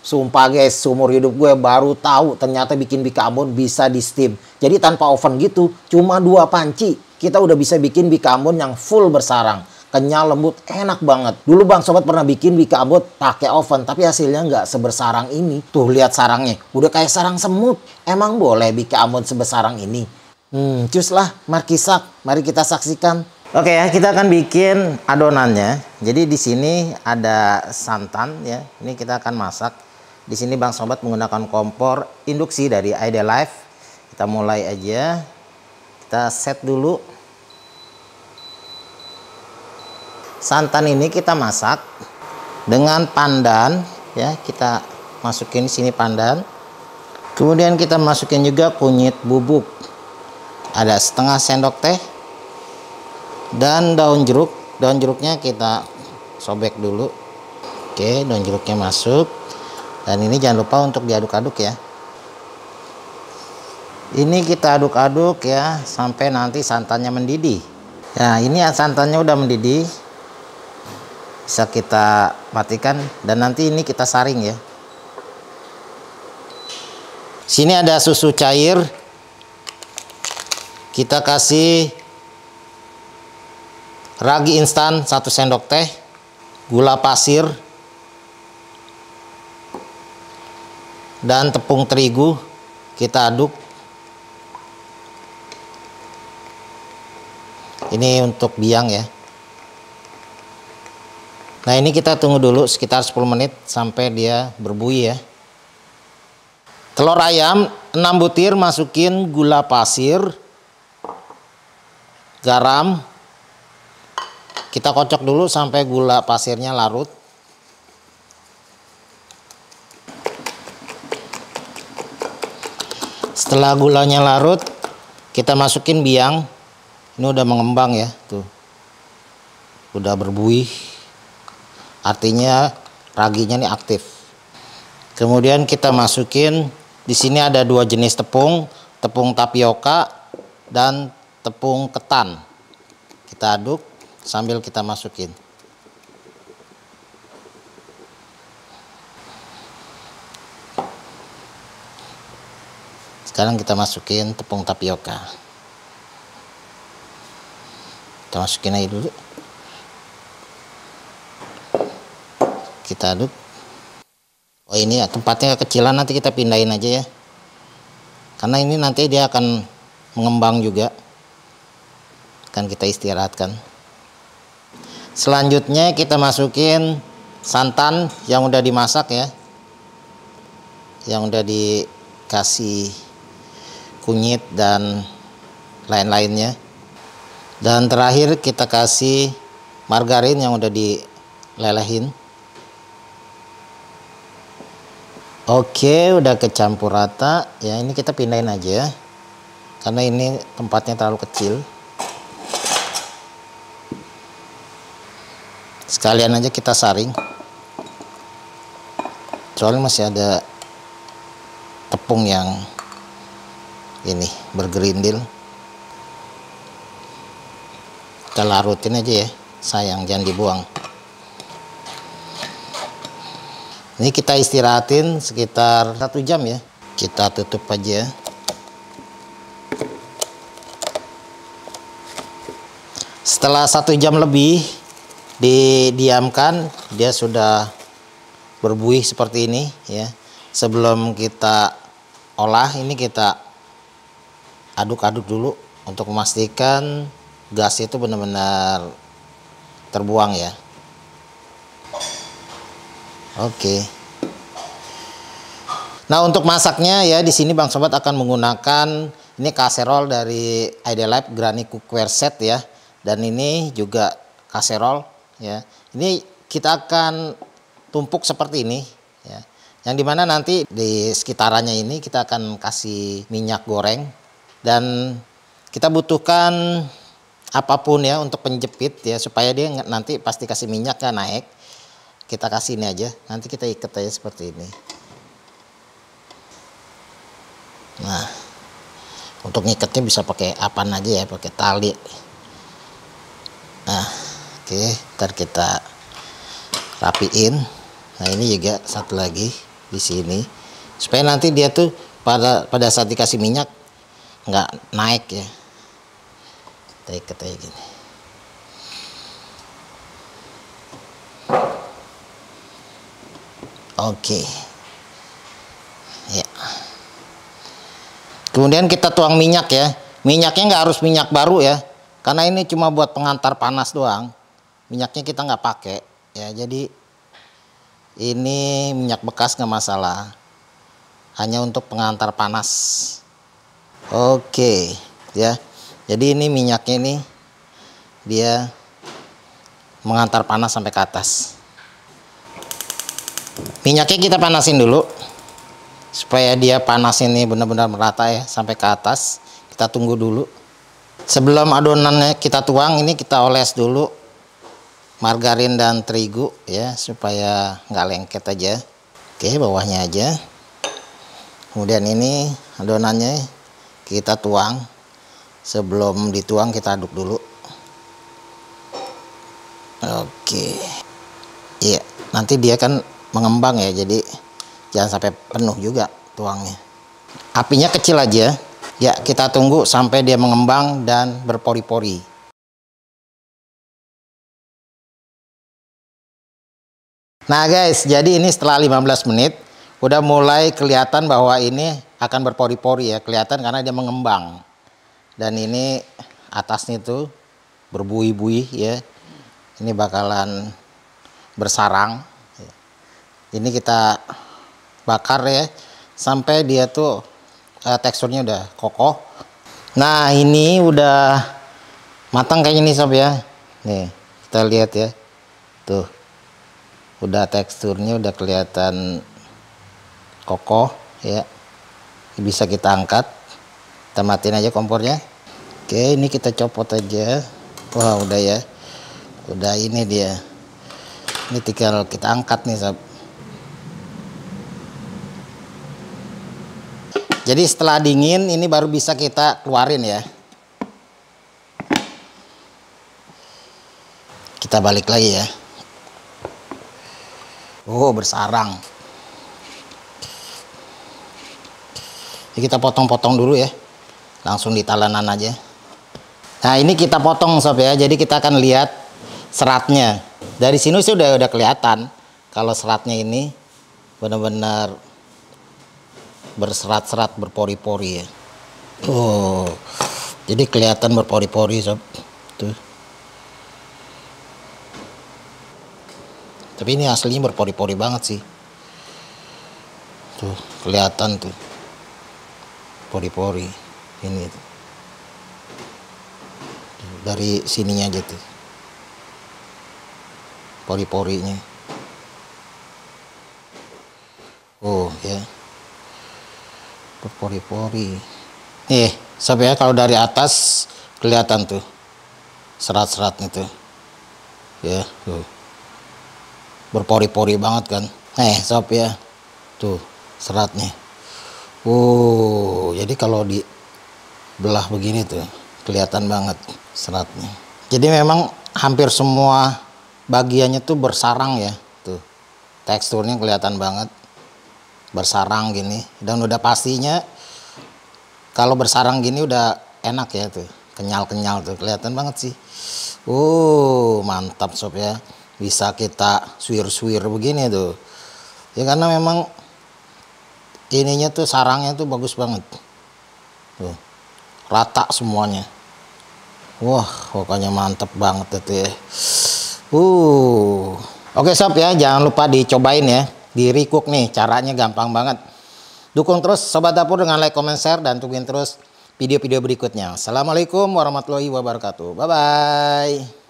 Sumpah guys, seumur hidup gue baru tahu ternyata bikin bikarbon bisa di steam. Jadi tanpa oven gitu, cuma 2 panci, kita udah bisa bikin bikarbon yang full bersarang. Kenyal, lembut, enak banget. Dulu Bang Sobat pernah bikin bikarbon pakai oven, tapi hasilnya nggak sebersarang ini. Tuh lihat sarangnya, udah kayak sarang semut. Emang boleh bikarbon sebesarang ini? Cus lah, mari kita saksikan. Oke ya, kita akan bikin adonannya. Jadi di sini ada santan ya. Ini kita akan masak. Di sini Bang Sobat menggunakan kompor induksi dari Idealife. Kita mulai aja. Kita set dulu. Santan ini kita masak dengan pandan ya. Kita masukin di sini pandan. Kemudian kita masukin juga kunyit bubuk. Ada setengah sendok teh. Dan daun jeruk. Daun jeruknya kita sobek dulu. Oke, daun jeruknya masuk. Dan ini jangan lupa untuk diaduk-aduk ya. Ini kita aduk-aduk ya sampai nanti santannya mendidih. Ya, ini santannya udah mendidih. Bisa kita matikan dan nanti ini kita saring ya. Sini ada susu cair. Kita kasih ragi instan 1 sendok teh, gula pasir, dan tepung terigu. Kita aduk. Ini untuk biang ya. Nah ini kita tunggu dulu sekitar 10 menit sampai dia berbuih ya. Telur ayam 6 butir, masukin gula pasir, garam. Kita kocok dulu sampai gula pasirnya larut. Setelah gulanya larut, kita masukin biang. Ini udah mengembang ya, tuh. Udah berbuih. Artinya raginya ini aktif. Kemudian kita masukin, di sini ada 2 jenis tepung, tepung tapioka dan tepung ketan. Kita aduk sambil kita masukin. Sekarang kita masukin tepung tapioka. Kita masukin aja dulu. Kita aduk. Oh ini ya tempatnya kecilan, nanti kita pindahin aja ya. Karena ini nanti dia akan mengembang juga. Akan kita istirahatkan. Selanjutnya kita masukin santan yang udah dimasak ya. Yang udah dikasih kunyit dan lain-lainnya. Dan terakhir kita kasih margarin yang udah dilelehin. Oke, udah kecampur rata ya. Ini kita pindahin aja karena ini tempatnya terlalu kecil. Sekalian aja kita saring, soalnya masih ada tepung yang ini bergerindil. Kita larutin aja ya, sayang jangan dibuang. Ini kita istirahatin sekitar 1 jam ya. Kita tutup aja. Setelah 1 jam lebih didiamkan, dia sudah berbuih seperti ini ya. Sebelum kita olah, ini kita aduk-aduk dulu untuk memastikan gas itu benar-benar terbuang ya. Oke. Nah untuk masaknya ya, di sini Bang Sobat akan menggunakan ini kaserol dari Idealife Granny Cookware Set ya, dan ini juga kaserol ya. Ini kita akan tumpuk seperti ini ya, yang dimana nanti di sekitarannya ini kita akan kasih minyak goreng, dan kita butuhkan apapun ya untuk penjepit ya, supaya dia nanti pasti kasih minyak kan naik. Kita kasih ini aja, nanti kita ikat aja seperti ini. Nah, untuk ngikatnya bisa pakai apaan aja ya, pakai tali. Nah, oke, ntar kita rapiin. Nah ini juga satu lagi. di sini supaya nanti dia tuh pada saat dikasih minyak nggak naik ya. Kita ikat aja gini. Oke. Ya. Kemudian kita tuang minyak ya. Minyaknya nggak harus minyak baru ya, karena ini cuma buat pengantar panas doang. Minyaknya kita nggak pakai ya, jadi ini minyak bekas nggak masalah, hanya untuk pengantar panas. Oke ya, jadi ini minyaknya ini dia mengantar panas sampai ke atas. Minyaknya kita panasin dulu supaya dia panas ini benar-benar merata ya sampai ke atas. Kita tunggu dulu. Sebelum adonannya kita tuang, ini kita oles dulu margarin dan terigu ya supaya nggak lengket aja. Oke, bawahnya aja. Kemudian ini adonannya kita tuang. Sebelum dituang kita aduk dulu. Oke. Iya, nanti dia kan mengembang ya, jadi jangan sampai penuh juga tuangnya. Apinya kecil aja. Ya, kita tunggu sampai dia mengembang dan berpori-pori. Nah guys, jadi ini setelah 15 menit udah mulai kelihatan bahwa ini akan berpori-pori ya, kelihatan karena dia mengembang. Dan ini atasnya tuh berbuih-buih ya. Ini bakalan bersarang. Ini kita bakar ya sampai dia tuh teksturnya udah kokoh. Nah ini udah matang kayaknya nih sob ya. Nih kita lihat ya, tuh udah teksturnya udah kelihatan kokoh ya. Bisa kita angkat, kita matiin aja kompornya. Oke, ini kita copot aja. Wah udah ya, udah ini dia. Ini tinggal kita angkat nih sob. Jadi setelah dingin ini baru bisa kita keluarin ya. Kita balik lagi ya. Oh, bersarang. Jadi kita potong-potong dulu ya. Langsung di talenan aja. Nah, ini kita potong sob ya. Jadi kita akan lihat seratnya. Dari sini sih udah kelihatan kalau seratnya ini benar-benar berserat-serat, berpori-pori ya. Oh, jadi kelihatan berpori-pori sob. Tuh. Tapi ini aslinya berpori-pori banget sih. Tuh, kelihatan tuh. Pori-pori. Ini tuh. Dari sininya aja tuh. Pori-porinya. Oh, ya. Berpori-pori. Nih, sob ya, kalau dari atas kelihatan tuh serat-seratnya tuh. Ya, tuh. Berpori-pori banget kan. Sob ya. Tuh, seratnya. Jadi kalau dibelah begini tuh kelihatan banget seratnya. Jadi memang hampir semua bagiannya tuh bersarang ya. Tuh. Teksturnya kelihatan banget. Bersarang gini, dan udah pastinya kalau bersarang gini udah enak ya tuh, kenyal-kenyal tuh, kelihatan banget sih. Mantap sob ya, bisa kita suwir-suwir begini tuh ya, karena memang ininya tuh sarangnya tuh bagus banget tuh, rata semuanya. Wah, pokoknya mantep banget itu ya. Oke sob ya, jangan lupa dicobain ya. Di recook nih, caranya gampang banget. Dukung terus Sobat Dapur dengan like, comment, share, dan tungguin terus video-video berikutnya. Assalamualaikum warahmatullahi wabarakatuh. Bye-bye.